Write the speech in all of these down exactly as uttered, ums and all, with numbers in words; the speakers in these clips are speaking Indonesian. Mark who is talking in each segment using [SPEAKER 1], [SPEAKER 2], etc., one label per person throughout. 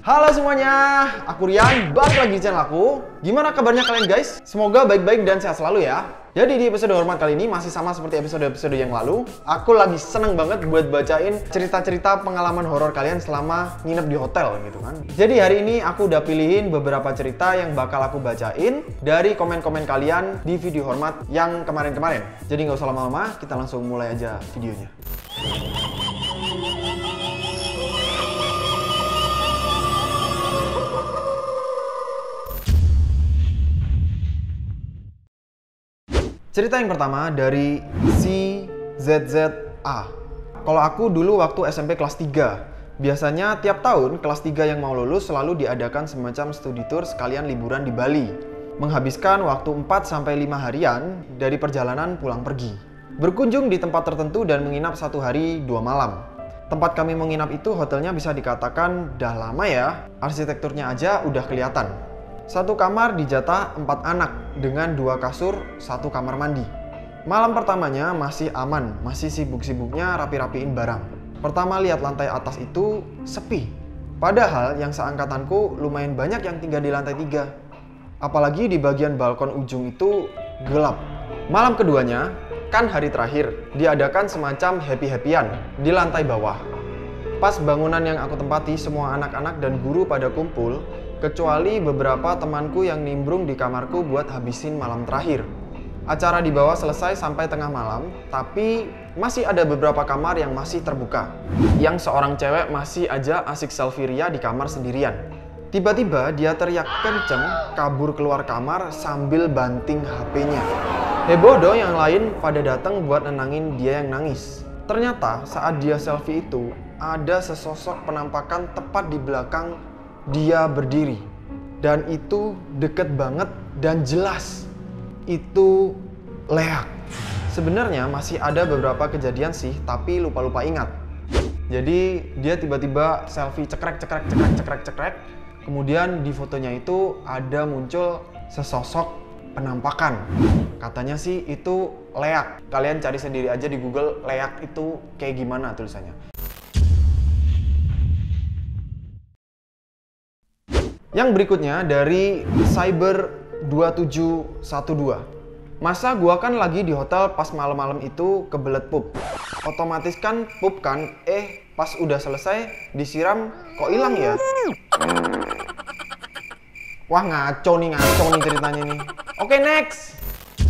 [SPEAKER 1] Halo semuanya, aku Rian, balik lagi di channel aku. Gimana kabarnya kalian guys? Semoga baik-baik dan sehat selalu ya. Jadi di episode hormat kali ini masih sama seperti episode-episode yang lalu. Aku lagi seneng banget buat bacain cerita-cerita pengalaman horor kalian selama nginep di hotel gitu kan. Jadi hari ini aku udah pilihin beberapa cerita yang bakal aku bacain dari komen-komen kalian di video hormat yang kemarin-kemarin. Jadi nggak usah lama-lama, kita langsung mulai aja videonya. Cerita yang pertama dari si Z Z A. Kalau aku dulu waktu S M P kelas tiga, biasanya tiap tahun kelas tiga yang mau lulus selalu diadakan semacam studi tour sekalian liburan di Bali. Menghabiskan waktu empat sampai lima harian dari perjalanan pulang pergi. Berkunjung di tempat tertentu dan menginap satu hari dua malam. Tempat kami menginap itu hotelnya bisa dikatakan dah lama ya, arsitekturnya aja udah kelihatan. Satu kamar dijatah empat anak dengan dua kasur, satu kamar mandi. Malam pertamanya masih aman, masih sibuk-sibuknya rapi-rapiin barang. Pertama lihat lantai atas itu sepi. Padahal yang seangkatanku lumayan banyak yang tinggal di lantai tiga. Apalagi di bagian balkon ujung itu gelap. Malam keduanya, kan hari terakhir, diadakan semacam happy-happyan di lantai bawah. Pas bangunan yang aku tempati semua anak-anak dan guru pada kumpul, kecuali beberapa temanku yang nimbrung di kamarku buat habisin malam terakhir. Acara di bawah selesai sampai tengah malam, tapi masih ada beberapa kamar yang masih terbuka. Yang seorang cewek masih aja asik selfie ria di kamar sendirian. Tiba-tiba dia teriak kenceng, kabur keluar kamar sambil banting H P-nya. Heboh dong yang lain pada datang buat nenangin dia yang nangis. Ternyata saat dia selfie itu, ada sesosok penampakan tepat di belakang dia berdiri, dan itu deket banget dan jelas itu Leak. Sebenarnya masih ada beberapa kejadian sih, tapi lupa-lupa ingat. Jadi dia tiba-tiba selfie cekrek cekrek cekrek cekrek cekrek, kemudian di fotonya itu ada muncul sesosok penampakan. Katanya sih itu Leak. Kalian cari sendiri aja di Google Leak itu kayak gimana tulisannya. Yang berikutnya dari Cyber dua tujuh satu dua. Masa gua kan lagi di hotel pas malam-malam itu kebelet pup. Otomatis kan pup kan, eh pas udah selesai disiram kok hilang ya? Wah ngaco nih, ngaco nih ceritanya nih. Oke next.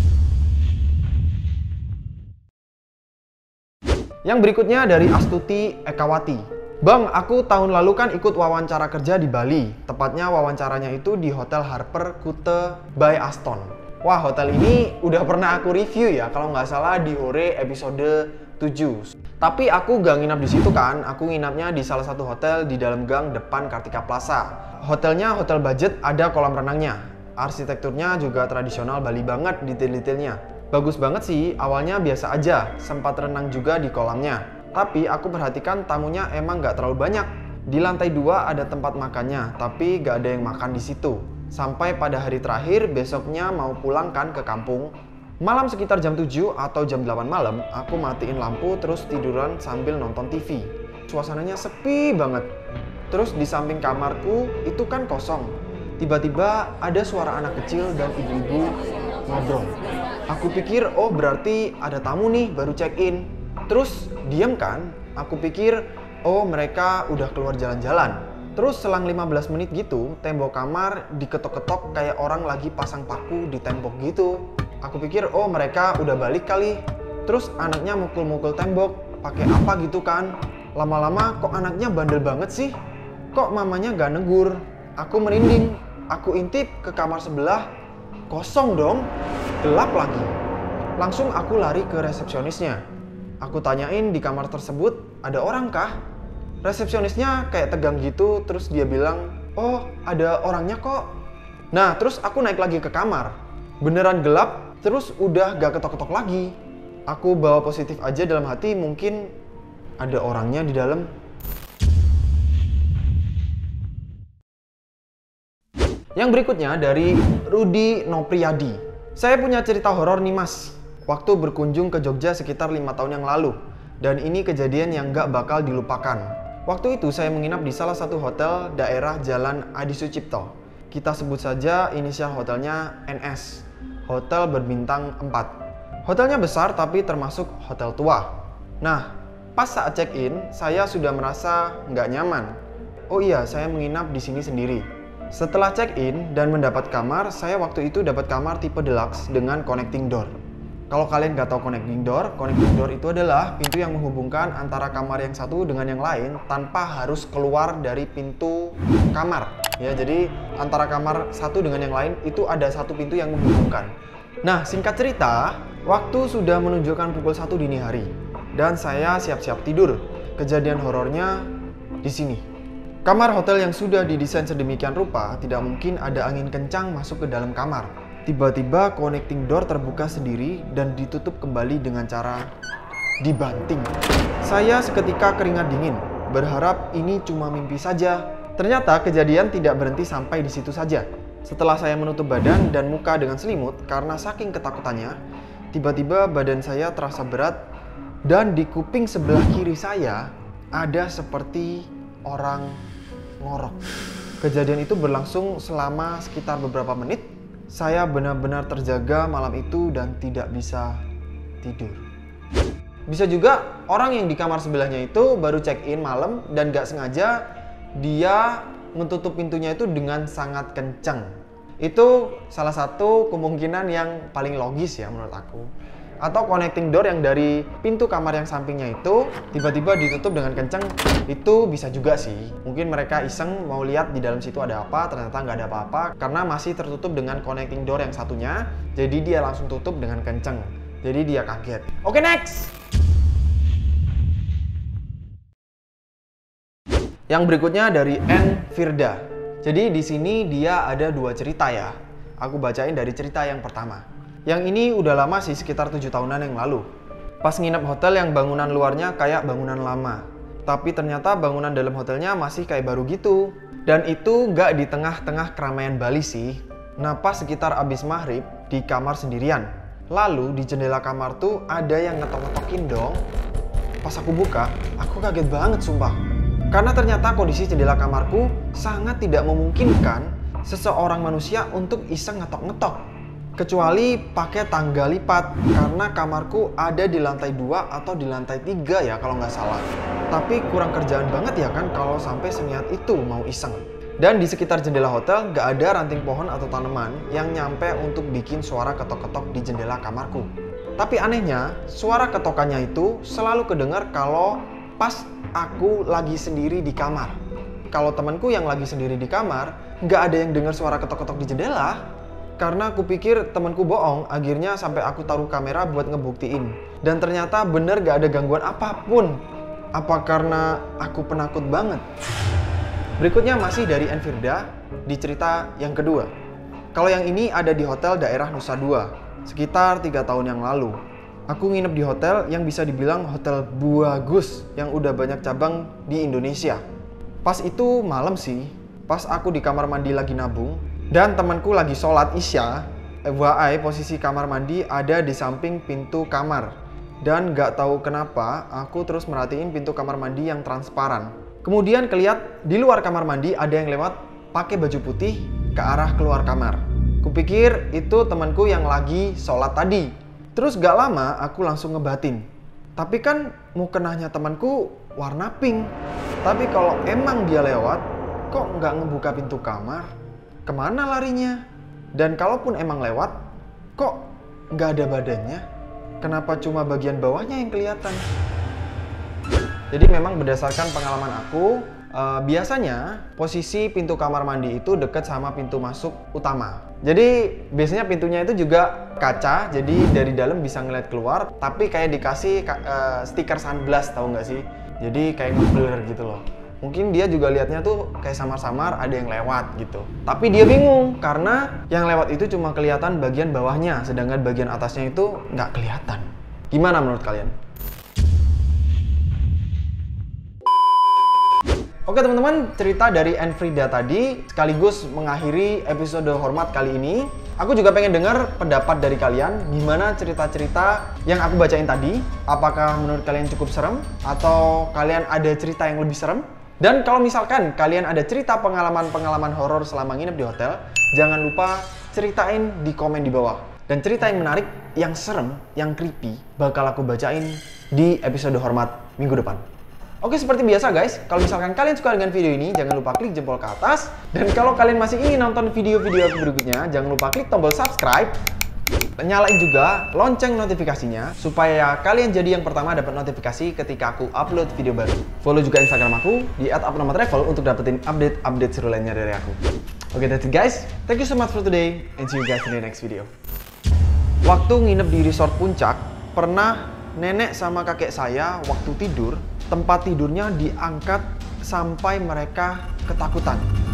[SPEAKER 1] Yang berikutnya dari Astuti Ekawati. Bang, aku tahun lalu kan ikut wawancara kerja di Bali. Tepatnya wawancaranya itu di Hotel Harper Kuta by Aston. Wah, hotel ini udah pernah aku review ya, kalau nggak salah di Hore episode tujuh. Tapi aku nggak nginap di situ kan, aku nginapnya di salah satu hotel di dalam gang depan Kartika Plaza. Hotelnya hotel budget, ada kolam renangnya. Arsitekturnya juga tradisional Bali banget detail-detailnya. Bagus banget sih, awalnya biasa aja, sempat renang juga di kolamnya. Tapi aku perhatikan tamunya emang nggak terlalu banyak. Di lantai dua ada tempat makannya, tapi nggak ada yang makan di situ. Sampai pada hari terakhir, besoknya mau pulang kan ke kampung. Malam sekitar jam tujuh atau jam delapan malam, aku matiin lampu terus tiduran sambil nonton T V. Suasananya sepi banget. Terus di samping kamarku itu kan kosong. Tiba-tiba ada suara anak kecil dan ibu-ibu ngobrol. Aku pikir, oh berarti ada tamu nih baru check-in. Terus diem kan, aku pikir oh mereka udah keluar jalan-jalan. Terus selang lima belas menit gitu, tembok kamar diketok-ketok kayak orang lagi pasang paku di tembok gitu. Aku pikir oh mereka udah balik kali. Terus anaknya mukul-mukul tembok, pakai apa gitu kan. Lama-lama kok anaknya bandel banget sih? Kok mamanya gak negur? Aku merinding, aku intip ke kamar sebelah, kosong dong, gelap lagi. Langsung aku lari ke resepsionisnya. Aku tanyain di kamar tersebut ada orang kah? Resepsionisnya kayak tegang gitu, terus dia bilang, oh ada orangnya kok. Nah terus aku naik lagi ke kamar. Beneran gelap, terus udah gak ketok-ketok lagi. Aku bawa positif aja dalam hati, mungkin ada orangnya di dalam. Yang berikutnya dari Rudi Nopriyadi. Saya punya cerita horor nih mas. Waktu berkunjung ke Jogja sekitar lima tahun yang lalu. Dan ini kejadian yang gak bakal dilupakan. Waktu itu saya menginap di salah satu hotel daerah Jalan Adi Sucipto. Kita sebut saja inisial hotelnya N S, hotel berbintang empat. Hotelnya besar tapi termasuk hotel tua. Nah, pas saat check-in, saya sudah merasa nggak nyaman. Oh iya, saya menginap di sini sendiri. Setelah check-in dan mendapat kamar, saya waktu itu dapat kamar tipe deluxe dengan connecting door. Kalau kalian nggak tahu connecting door, connecting door itu adalah pintu yang menghubungkan antara kamar yang satu dengan yang lain tanpa harus keluar dari pintu kamar. Ya, jadi antara kamar satu dengan yang lain itu ada satu pintu yang menghubungkan. Nah, singkat cerita, waktu sudah menunjukkan pukul satu dini hari dan saya siap-siap tidur. Kejadian horornya di sini. Kamar hotel yang sudah didesain sedemikian rupa, tidak mungkin ada angin kencang masuk ke dalam kamar. Tiba-tiba connecting door terbuka sendiri dan ditutup kembali dengan cara dibanting. Saya seketika keringat dingin, berharap ini cuma mimpi saja. Ternyata kejadian tidak berhenti sampai di situ saja. Setelah saya menutup badan dan muka dengan selimut karena saking ketakutannya, tiba-tiba badan saya terasa berat dan di kuping sebelah kiri saya ada seperti orang ngorok. Kejadian itu berlangsung selama sekitar beberapa menit. Saya benar-benar terjaga malam itu dan tidak bisa tidur. Bisa juga orang yang di kamar sebelahnya itu baru check-in malam dan gak sengaja dia menutup pintunya itu dengan sangat kencang. Itu salah satu kemungkinan yang paling logis ya menurut aku. Atau connecting door yang dari pintu kamar yang sampingnya itu tiba-tiba ditutup dengan kencang, itu bisa juga sih. Mungkin mereka iseng mau lihat di dalam situ ada apa, ternyata nggak ada apa-apa karena masih tertutup dengan connecting door yang satunya, jadi dia langsung tutup dengan kencang. Jadi dia kaget. Oke, next. Yang berikutnya dari N Firda. Jadi di sini dia ada dua cerita ya. Aku bacain dari cerita yang pertama. Yang ini udah lama sih, sekitar tujuh tahunan yang lalu. Pas nginep hotel yang bangunan luarnya kayak bangunan lama. Tapi ternyata bangunan dalam hotelnya masih kayak baru gitu. Dan itu nggak di tengah-tengah keramaian Bali sih. Nah, pas sekitar abis maghrib di kamar sendirian. Lalu di jendela kamar tuh ada yang ngetok-ngetokin dong. Pas aku buka, aku kaget banget sumpah. Karena ternyata kondisi jendela kamarku sangat tidak memungkinkan seseorang manusia untuk iseng ngetok-ngetok. Kecuali pakai tangga lipat, karena kamarku ada di lantai dua atau di lantai tiga ya kalau nggak salah. Tapi kurang kerjaan banget ya kan kalau sampai seniat itu mau iseng. Dan di sekitar jendela hotel nggak ada ranting pohon atau tanaman yang nyampe untuk bikin suara ketok-ketok di jendela kamarku. Tapi anehnya, suara ketokannya itu selalu kedengar kalau pas aku lagi sendiri di kamar. Kalau temanku yang lagi sendiri di kamar, nggak ada yang dengar suara ketok-ketok di jendela. Karena aku pikir temanku bohong, akhirnya sampai aku taruh kamera buat ngebuktiin. Dan ternyata bener gak ada gangguan apapun. Apa karena aku penakut banget? Berikutnya masih dari Enfirda, di cerita yang kedua. Kalau yang ini ada di hotel daerah Nusa Dua, sekitar tiga tahun yang lalu. Aku nginep di hotel yang bisa dibilang hotel bagus, yang udah banyak cabang di Indonesia. Pas itu malam sih, pas aku di kamar mandi lagi nabung, dan temanku lagi sholat isya. F Y I posisi kamar mandi ada di samping pintu kamar. Dan gak tahu kenapa aku terus merhatiin pintu kamar mandi yang transparan. Kemudian kelihat di luar kamar mandi ada yang lewat pakai baju putih ke arah keluar kamar. Kupikir itu temanku yang lagi sholat tadi. Terus gak lama aku langsung ngebatin. Tapi kan mau kenanya temanku warna pink. Tapi kalau emang dia lewat, kok gak ngebuka pintu kamar? Kemana larinya? Dan kalaupun emang lewat, kok nggak ada badannya? Kenapa cuma bagian bawahnya yang kelihatan? Jadi memang berdasarkan pengalaman aku, uh, biasanya posisi pintu kamar mandi itu dekat sama pintu masuk utama. Jadi biasanya pintunya itu juga kaca, jadi dari dalam bisa ngeliat keluar, tapi kayak dikasih uh, stiker sunblast, tahu nggak sih? Jadi kayak ngeblur gitu loh. Mungkin dia juga liatnya tuh kayak samar-samar ada yang lewat gitu. Tapi dia bingung karena yang lewat itu cuma kelihatan bagian bawahnya, sedangkan bagian atasnya itu nggak kelihatan. Gimana menurut kalian? Oke teman-teman, cerita dari Enfrida tadi sekaligus mengakhiri episode Hormat kali ini. Aku juga pengen dengar pendapat dari kalian, gimana cerita-cerita yang aku bacain tadi. Apakah menurut kalian cukup serem? Atau kalian ada cerita yang lebih serem? Dan kalau misalkan kalian ada cerita pengalaman-pengalaman horor selama nginep di hotel, jangan lupa ceritain di komen di bawah. Dan cerita yang menarik, yang serem, yang creepy, bakal aku bacain di episode hormat minggu depan. Oke, seperti biasa guys, kalau misalkan kalian suka dengan video ini, jangan lupa klik jempol ke atas. Dan kalau kalian masih ingin nonton video-video aku berikutnya, jangan lupa klik tombol subscribe. Nyalain juga lonceng notifikasinya supaya kalian jadi yang pertama dapat notifikasi ketika aku upload video baru. Follow juga Instagram aku di at apnama travel untuk dapetin update-update seru lainnya dari aku. Oke, okay, that's it guys. Thank you so much for today and see you guys in the next video. Waktu nginep di resort Puncak, pernah nenek sama kakek saya waktu tidur, tempat tidurnya diangkat sampai mereka ketakutan.